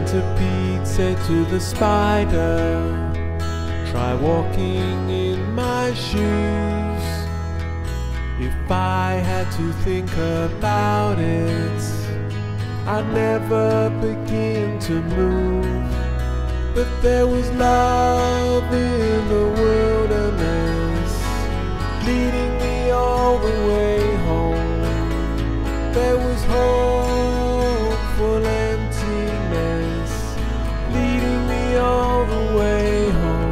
centipede said to the spider, try walking in my shoes. If I had to think about it, I'd never begin to move. But there was love in the wilderness, leading me all the way home. There was hopeful emptiness, leading me all the way home.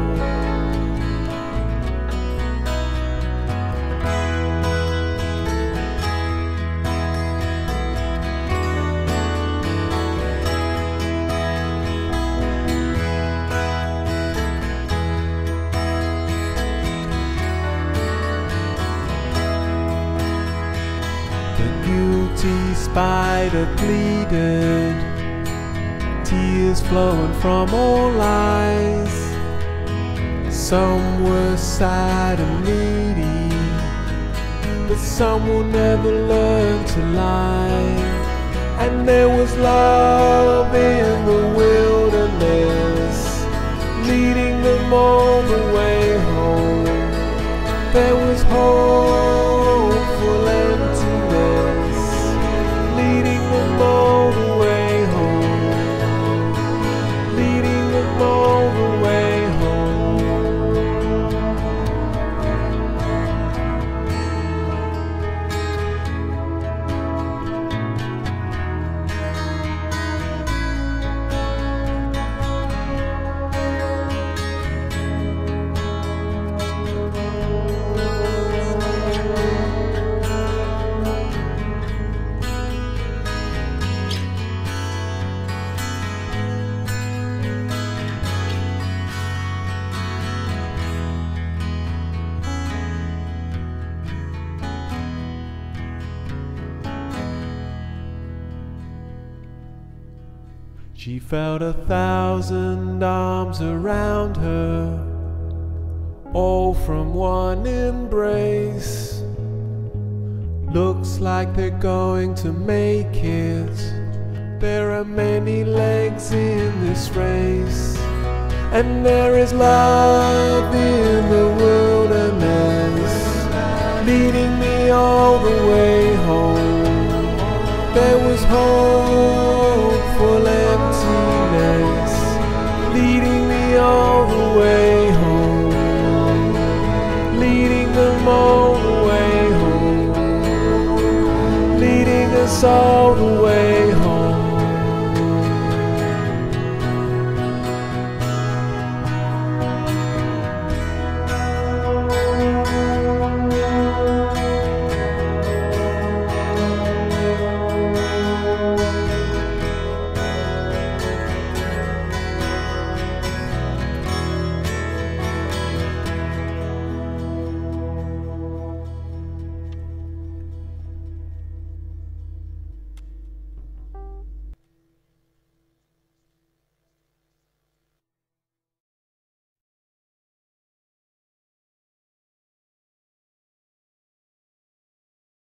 The guilty spider pleaded, tears flowing from all eyes. Some were sad and needy, but some will never learn to lie. And there was love in the wilderness, leading them all the way home. There was hopeful emptiness, leading them all the way home, leading them all the way home. She felt 1,000 arms around her, all from one embrace. Looks like they're going to make it. There are many legs in this race, and there is love in the wilderness, leading me all the way home. There was hopeful emptiness, leading me all the way home, leading them all the way home, leading us all the way home.